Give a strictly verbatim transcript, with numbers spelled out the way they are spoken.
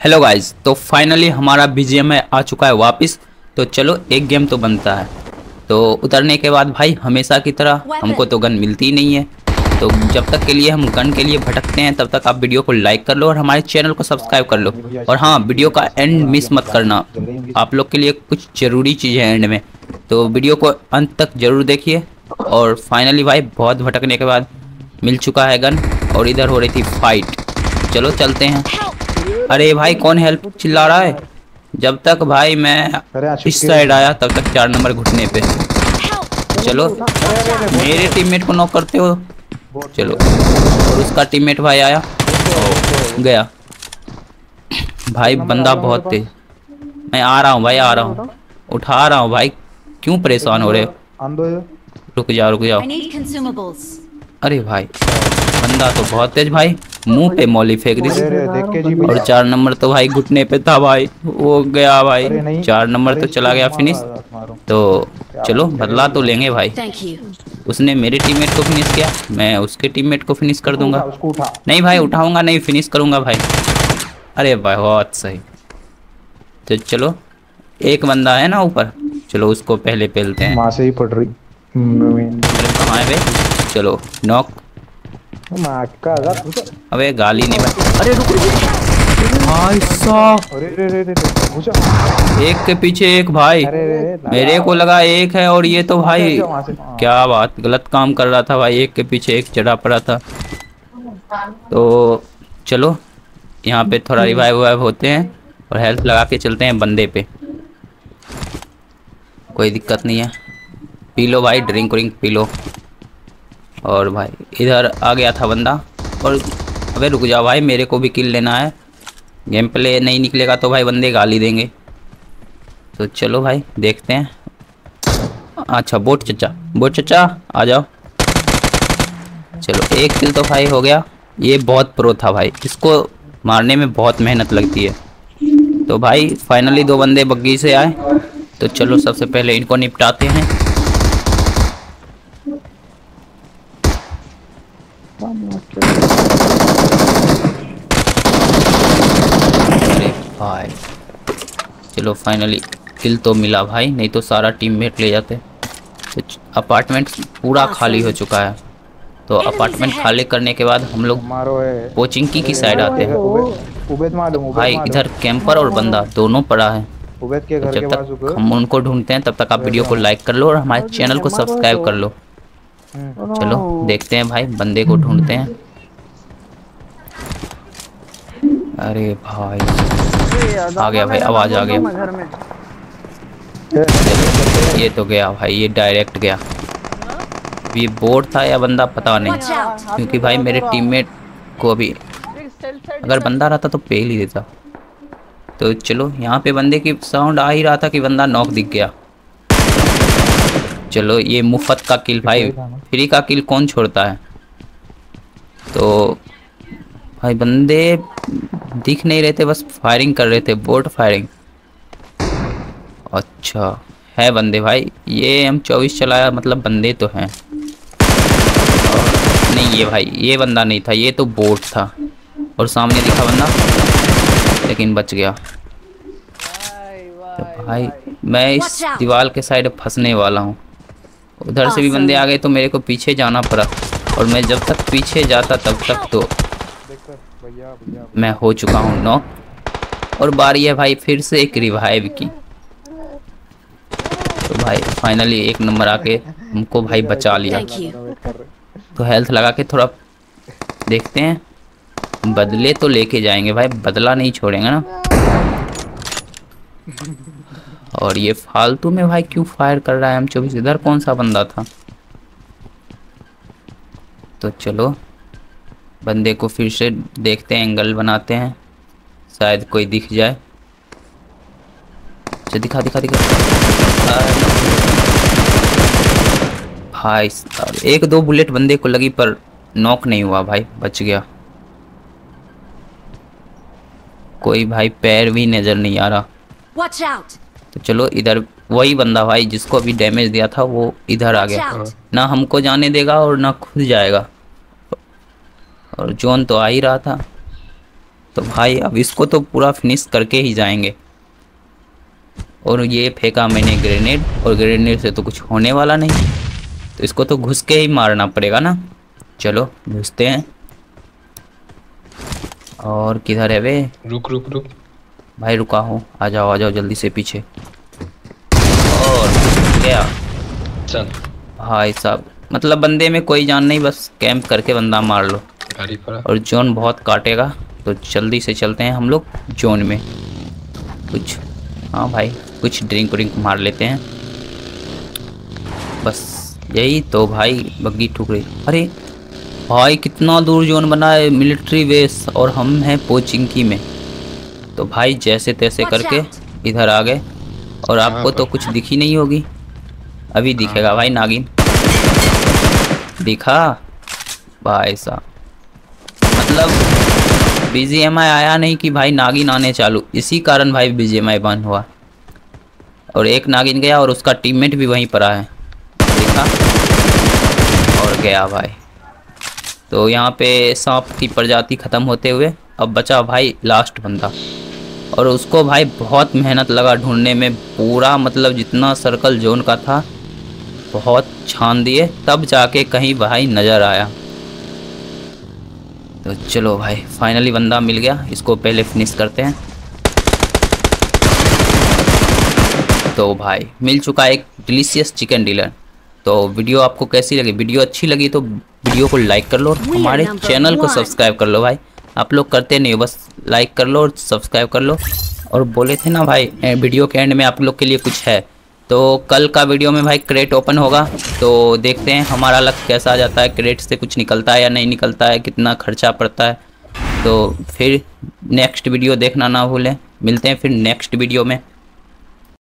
Hello guys, तो finally हमारा BGM आ चुका है वापस। तो चलो एक गेम तो बनता है। तो उतरने के बाद भाई हमेशा की तरह हमको तो गन मिलती ही नहीं है। तो जब तक के लिए हम गन के लिए भटकते हैं तब तक आप वीडियो को लाइक कर लो और हमारे चैनल को सब्सक्राइब कर लो। और हाँ, वीडियो का एंड मिस मत करना, आप लोग के लिए कुछ ज़रूरी चीज़ें हैं एंड में। तो वीडियो को अंत तक ज़रूर देखिए। और फाइनली भाई बहुत भटकने के बाद मिल चुका है गन और इधर हो रही थी फाइट। चलो चलते हैं। अरे भाई कौन हेल्प चिल्ला रहा है? जब तक भाई मैं इस साइड आया तब तक चार नंबर घुटने पे। चलो मेरे टीममेट को नॉक करते हो। चलो और उसका टीममेट भाई आया, ओ, गया भाई। बंदा बहुत तेज। मैं आ रहा हूँ भाई, आ रहा हूँ, उठा रहा हूँ भाई। क्यों परेशान हो रहे हो? रुक जाओ रुक जाओ। अरे भाई बंदा तो बहुत तेज भाई, मुंह पे मौली फेंक दी। और चार नंबर तो भाई घुटने पे था भाई, वो गया भाई। चार नंबर तो चला गया फिनिश। तो चलो बदला तो लेंगे भाई। उसने मेरे टीममेट को फिनिश किया, मैं उसके टीममेट को फिनिश कर दूंगा। नहीं भाई उठाऊंगा नहीं, फिनिश करूंगा भाई। अरे भाई बहुत सही। तो चलो एक बंदा है ना ऊपर, चलो उसको पहले पेलते हैं। वहां से ही पड़ रही कहाँ है बे? चलो नॉक। अबे गाली नहीं बन। अरे रुक भाई साहब, एक के पीछे एक भाई। मेरे को लगा एक है और ये तो भाई क्या बात, गलत काम कर रहा था भाई। एक के पीछे एक चढ़ा पड़ा था। तो चलो यहाँ पे थोड़ा रिवाइव वाइव होते हैं और हेल्थ लगा के चलते हैं बंदे पे। कोई दिक्कत नहीं है, पी लो भाई, ड्रिंक व्रिंक पी लो। और भाई इधर आ गया था बंदा। और अबे रुक जाओ भाई, मेरे को भी किल लेना है। गेम प्ले नहीं निकलेगा तो भाई बंदे गाली देंगे। तो चलो भाई देखते हैं। अच्छा बोट चचा, बोट चचा आ जाओ। चलो एक किल तो भाई हो गया। ये बहुत प्रो था भाई, इसको मारने में बहुत मेहनत लगती है। तो भाई फाइनली दो बंदे बग्गी से आए। तो चलो सबसे पहले इनको निपटाते हैं। अरे भाई चलो फाइनली किल तो मिला भाई, नहीं तो सारा टीममेट ले जाते। तो अपार्टमेंट पूरा खाली हो चुका है। तो अपार्टमेंट खाली करने के बाद हम लोग कोचिंग की साइड आते हैं। भाई इधर कैंपर और बंदा दोनों पड़ा है। तो जब तक हम उनको ढूंढते हैं तब तक आप वीडियो को लाइक कर लो और हमारे चैनल को सब्सक्राइब कर लो। चलो देखते हैं भाई, बंदे को ढूंढते हैं। अरे भाई आ गया भाई, आवाज आ गया। ये तो गया भाई, ये डायरेक्ट गया। ये बोट था या बंदा पता नहीं, क्योंकि भाई मेरे टीममेट को अभी अगर बंदा रहता तो पेल ही देता। तो चलो यहाँ पे बंदे की साउंड आ ही रहा था कि बंदा नॉक दिख गया। चलो ये मुफ्त का किल भाई, फ्री का किल कौन छोड़ता है। तो भाई बंदे दिख नहीं रहे थे, बस फायरिंग कर रहे थे, बोट फायरिंग। अच्छा है बंदे भाई, ये एम चौबीस चलाया मतलब बंदे तो हैं। नहीं ये भाई ये बंदा नहीं था, ये तो बोट था। और सामने दिखा बंदा लेकिन बच गया। तो भाई मैं इस दीवार के साइड फंसने वाला हूँ। उधर से भी बंदे आ गए तो मेरे को पीछे जाना पड़ा। और मैं जब तक पीछे जाता तब तक तो मैं हो चुका हूँ नॉक। और बारी है भाई फिर से एक रिवाइव की। तो भाई फाइनली एक नंबर आके हमको भाई बचा लिया। तो हेल्थ लगा के थोड़ा देखते हैं, बदले तो लेके जाएंगे भाई, बदला नहीं छोड़ेंगे ना। और ये फालतू में भाई क्यों फायर कर रहा है एम चौबीस? इधर कौन सा बंदा था? तो चलो बंदे को फिर से देखते हैं, एंगल बनाते हैं, शायद कोई दिख जाए। अच्छा दिखा दिखा दिखा भाई। एक दो बुलेट बंदे को लगी पर नॉक नहीं हुआ भाई, बच गया। कोई भाई पैर भी नजर नहीं आ रहा। Watch out! तो चलो इधर वही बंदा भाई जिसको अभी डैमेज दिया था वो इधर आ गया। ना हमको जाने देगा और ना खुद जाएगा। और जोन तो आ ही रहा था। तो भाई अब इसको तो पूरा फिनिश करके ही जाएंगे। और ये फेंका मैंने ग्रेनेड, और ग्रेनेड से तो कुछ होने वाला नहीं, तो इसको तो घुस के ही मारना पड़ेगा ना। चलो घुसते हैं। और किधर है वे? रुक रुक रुक भाई रुका हूँ, आ जाओ आ जाओ जल्दी से पीछे। और गया चल भाई साहब, मतलब बंदे में कोई जान नहीं, बस कैंप करके बंदा मार लो। गाड़ी पर और जोन बहुत काटेगा, तो जल्दी से चलते हैं हम लोग जोन में। कुछ हाँ भाई कुछ ड्रिंक व्रिंक मार लेते हैं, बस यही तो। भाई बग्गी ठुक रही। अरे भाई कितना दूर जोन बना है, मिलिट्री बेस, और हम हैं पोचिंकी में। तो भाई जैसे तैसे करके इधर आ गए। और आपको तो कुछ दिखी नहीं होगी, अभी दिखेगा भाई नागिन। दिखा भाई साहब, मतलब बीजीएमआई आया नहीं कि भाई नागिन आने चालू, इसी कारण भाई बीजीएमआई बंद हुआ। और एक नागिन गया और उसका टीममेट भी वहीं पर है, देखा, और गया भाई। तो यहाँ पे सांप की प्रजाति ख़त्म होते हुए अब बचा भाई लास्ट बंदा। और उसको भाई बहुत मेहनत लगा ढूंढने में, पूरा मतलब जितना सर्कल जोन का था बहुत छान दिए, तब जाके कहीं भाई नज़र आया। तो चलो भाई फाइनली बंदा मिल गया, इसको पहले फिनिश करते हैं। तो भाई मिल चुका एक डिलीशियस चिकन डिनर। तो वीडियो आपको कैसी लगी? वीडियो अच्छी लगी तो वीडियो को लाइक कर लो, और हमारे चैनल को सब्सक्राइब कर लो भाई। आप लोग करते नहीं हो, बस लाइक कर लो और सब्सक्राइब कर लो। और बोले थे ना भाई वीडियो के एंड में आप लोग के लिए कुछ है, तो कल का वीडियो में भाई क्रेट ओपन होगा, तो देखते हैं हमारा लक कैसा आ जाता है, क्रेट से कुछ निकलता है या नहीं निकलता है, कितना खर्चा पड़ता है। तो फिर नेक्स्ट वीडियो देखना ना भूलें, मिलते हैं फिर नेक्स्ट वीडियो में।